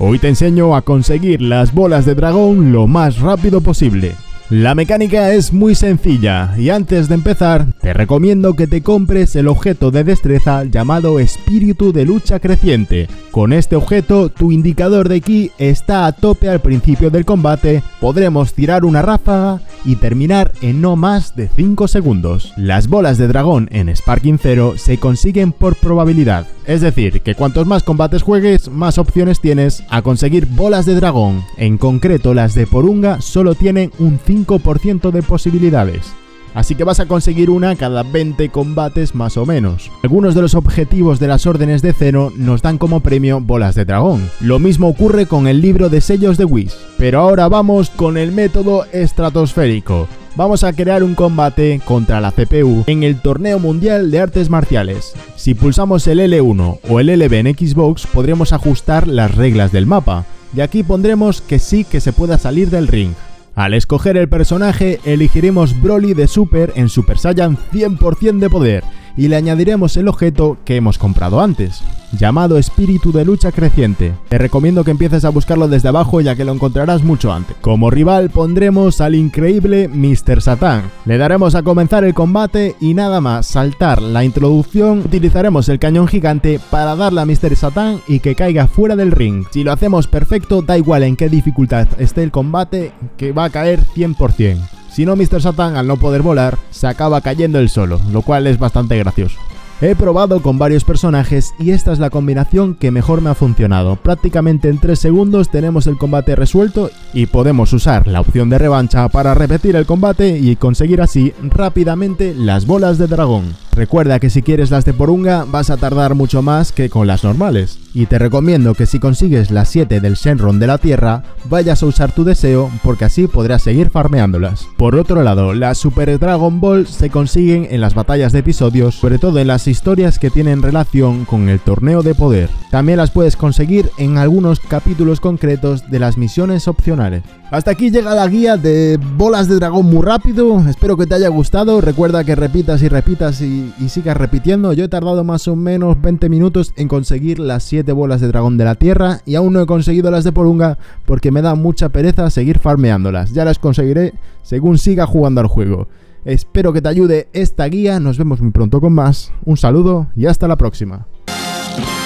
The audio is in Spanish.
Hoy te enseño a conseguir las bolas de dragón lo más rápido posible. La mecánica es muy sencilla y antes de empezar te recomiendo que te compres el objeto de destreza llamado Espíritu de Lucha Creciente. Con este objeto tu indicador de ki está a tope al principio del combate, podremos tirar una ráfaga y terminar en no más de 5 segundos. Las bolas de dragón en Sparking 0 se consiguen por probabilidad, es decir, que cuantos más combates juegues, más opciones tienes a conseguir bolas de dragón. En concreto, las de Porunga solo tienen un 5% de posibilidades, así que vas a conseguir una cada 20 combates más o menos. Algunos de los objetivos de las órdenes de Xeno nos dan como premio bolas de dragón. Lo mismo ocurre con el libro de sellos de Whis. Pero ahora vamos con el método estratosférico. Vamos a crear un combate contra la CPU en el Torneo Mundial de Artes Marciales. Si pulsamos el L1 o el LB en Xbox podremos ajustar las reglas del mapa, y aquí pondremos que sí que se pueda salir del ring. Al escoger el personaje elegiremos Broly de Super en Super Saiyan 100% de poder y le añadiremos el objeto que hemos comprado antes, llamado Espíritu de Lucha Creciente. Te recomiendo que empieces a buscarlo desde abajo ya que lo encontrarás mucho antes. Como rival pondremos al increíble Mr. Satan. Le daremos a comenzar el combate y nada más saltar la introducción utilizaremos el cañón gigante para darle a Mr. Satan y que caiga fuera del ring. Si lo hacemos perfecto, da igual en qué dificultad esté el combate, que va a caer 100%. Si no, Mr. Satan, al no poder volar, se acaba cayendo él solo, lo cual es bastante gracioso. He probado con varios personajes y esta es la combinación que mejor me ha funcionado. Prácticamente en 3 segundos tenemos el combate resuelto y podemos usar la opción de revancha para repetir el combate y conseguir así rápidamente las bolas de dragón. Recuerda que si quieres las de Porunga vas a tardar mucho más que con las normales. Y te recomiendo que si consigues las 7 del Shenron de la Tierra, vayas a usar tu deseo porque así podrás seguir farmeándolas. Por otro lado, las Super Dragon Ball se consiguen en las batallas de episodios, sobre todo en las historias que tienen relación con el torneo de poder. También las puedes conseguir en algunos capítulos concretos de las misiones opcionales. Hasta aquí llega la guía de bolas de dragón muy rápido, espero que te haya gustado, recuerda que repitas y repitas y sigas repitiendo. Yo he tardado más o menos 20 minutos en conseguir las 7 bolas de dragón de la Tierra y aún no he conseguido las de Porunga porque me da mucha pereza seguir farmeándolas, ya las conseguiré según siga jugando al juego. Espero que te ayude esta guía, nos vemos muy pronto con más, un saludo y hasta la próxima.